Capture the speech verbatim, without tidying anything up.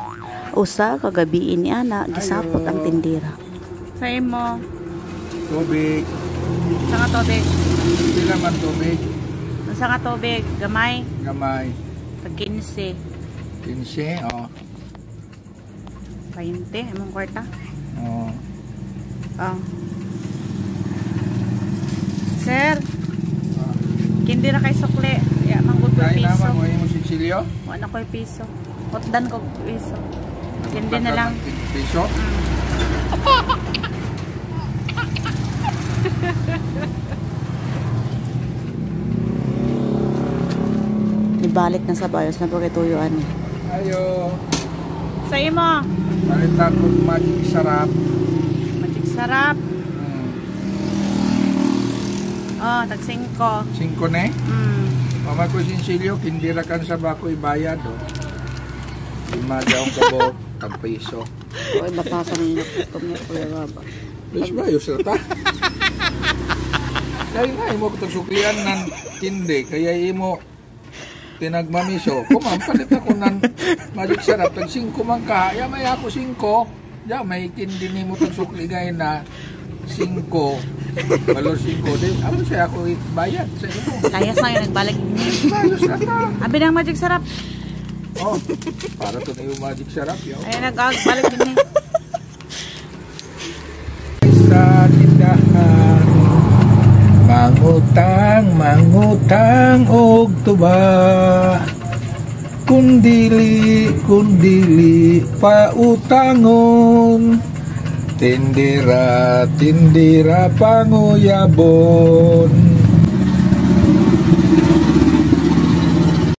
Usa kagabi ini ana gisapot ang tindira. Sa imo. Tubig. Sa nga tubig. Hindi naman tubig. Sa nga tubig. Gamay. Gamay. Tag quince. Quince, oh. twenty. Among kwarta. Oh. Oh. Sir. Kindi na kay sukli. Ya, manggod ko Kain piso. naman mo yung Sicilio? Wala ko piso. Hotdan ko piso. Kindi na lang. Piso? Ibalik na sa bayos na pagkituyuan ni. Ayo. Sa imo. Palitan ko magic sarap. Magic sarap. Hmm. Oh, tag cinco. Cinco ne? Mm. Mama ko Sicilio, kindira kan sa bako ibayad, oh. Lima daw kabog, tag piso. Oy batasan ni custom ni Kuya Baba. Mas bayos na ta. Kaya nga, imo ko suklian ng kindi, kaya imo tinagmamiso. Kumam, palit ako ng magic sarap. Tag singko man ka, ya may ako singko. Ya may kindi ni mo tag sukli ngayon na singko. Balor singko din. Ano siya ako bayad sa imo? Layas na yun, nagbalik. Bayos na ta. Abi ng magic sarap. Oh, para to na yung magic sarap. Yo. Ay, nagbalik din eh. Sa tindahan mangutang, mangutang og tuba, kundili, kundili pautangon, tindira, tindira panguyabon.